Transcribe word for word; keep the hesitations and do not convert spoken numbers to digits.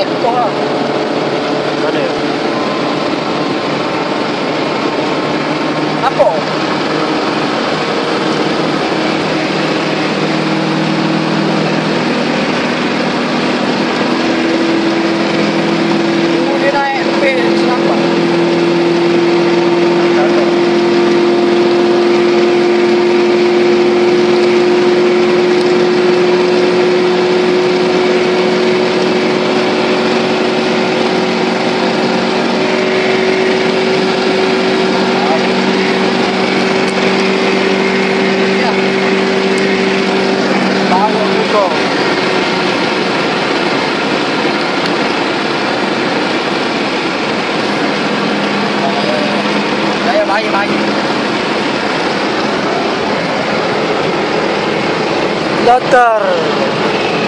Jatuh lah. Mana? Apa? Tunggu dia naik sampai sampai. Baik, baik. Datar.